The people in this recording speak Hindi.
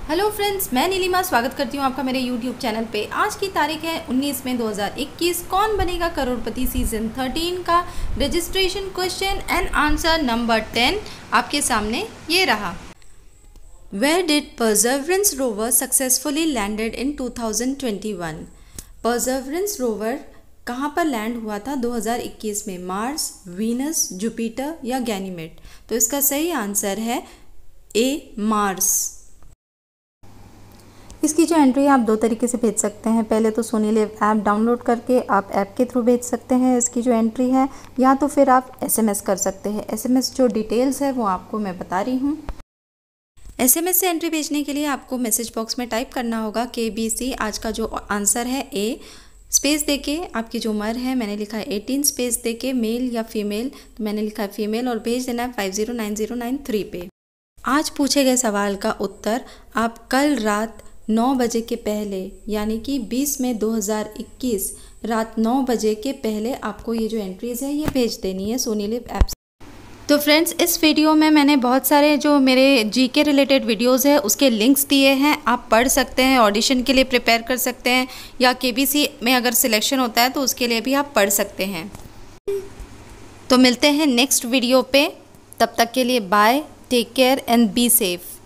हेलो फ्रेंड्स, मैं नीलिमा स्वागत करती हूँ आपका मेरे यूट्यूब चैनल पे। आज की तारीख है 19 मई 2021। कौन बनेगा करोड़पति सीजन 13 का registration question and answer number 10 आपके सामने ये रहा। Where did Perseverance rover successfully landed in 2021? Perseverance rover कहाँ पर लैंड हुआ था 2021 में? मार्स, वीनस, जुपिटर या गैनीमेड? तो इसका सही आंसर है ए, मार्स। इसकी जो एंट्री है आप दो तरीके से भेज सकते हैं। पहले तो सोनी लिव ऐप डाउनलोड करके आप ऐप के थ्रू भेज सकते हैं इसकी जो एंट्री है, या तो फिर आप एसएमएस कर सकते हैं। एसएमएस जो डिटेल्स है वो आपको मैं बता रही हूँ। एसएमएस से एंट्री भेजने के लिए आपको मैसेज बॉक्स में टाइप करना होगा KBC। आज का जो आंसर है ए, स्पेस देके आपकी जो उम्र है मैंने लिखा है 18, स्पेस देके मेल या फीमेल, तो मैंने लिखा है फीमेल और भेज देना है 509093 पे। आज पूछे गए सवाल का उत्तर आप कल रात 9 बजे के पहले, यानी कि 20 मई 2021 रात 9 बजे के पहले आपको ये जो एंट्रीज़ है ये भेज देनी है सोनी लिव ऐप से। तो फ्रेंड्स, इस वीडियो में मैंने बहुत सारे जो मेरे जीके रिलेटेड वीडियोस है उसके लिंक्स दिए हैं, आप पढ़ सकते हैं, ऑडिशन के लिए प्रिपेयर कर सकते हैं, या KBC में अगर सिलेक्शन होता है तो उसके लिए भी आप पढ़ सकते हैं। तो मिलते हैं नेक्स्ट वीडियो पे, तब तक के लिए bye, take care and be safe.